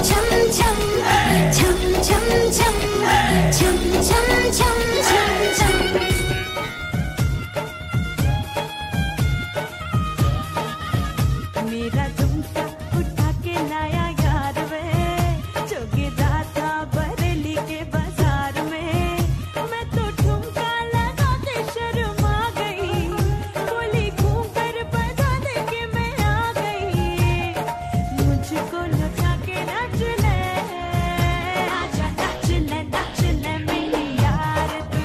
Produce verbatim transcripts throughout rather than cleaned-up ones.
मेरा झुमका उठा के लाया यार वे, जो गिरा था बरेली के बाजार में। मैं तो ठुमका लगा के शर्मा गई, बोली घूम कर बजा दे के मैं आ गई। मुझको लगा के नाच ले, आजा नाच ले नाच ले मेरी यार तू।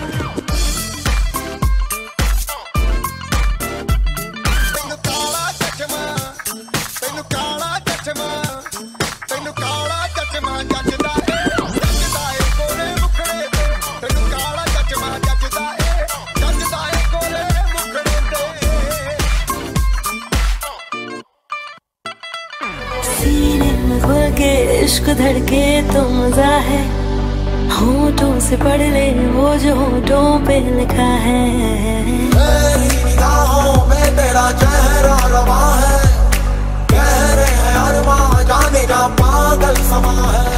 सीने में घुल के इश्क धड़के तो मजा है, होठों से पढ़ ले वो जो होठों पे लिखा है। मेरी निगाहों में तेरा चेहरा रवा है, कह रहे हैं अरमां जाने का पागल समा है।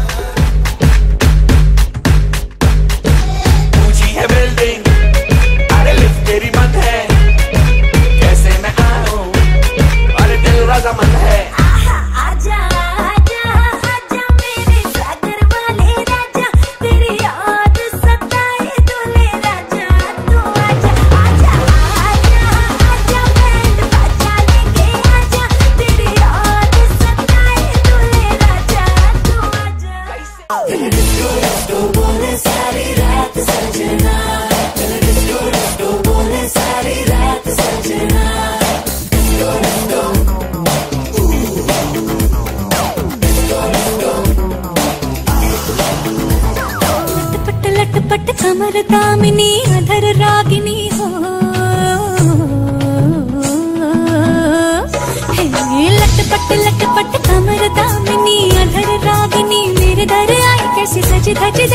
ऊंची है बिल्डिंग, अरे लिफ्ट तेरी बंद है, कैसे मैं आऊं, अरे दिल रजामंद है। आजा आजा आजा मेरे सागर वाले राजा, तेरी याद सताए दूल्हे राजा। तू आजा आजा आजा आजा बैंड बाजा लेके आजा, तेरी याद सताए दूल्हे राजा। तू आजा। डिस्को डिस्को बोले सारी रात सजना, डिस्को डिस्को बोले सारी रात सजना। डिस्को डिस्को लटपट कमर दामिनी अधर रागिनी हो, लटपट लटपट कमर दामिनी अधर रागिनी। मेरे दर आई कैसी सज धज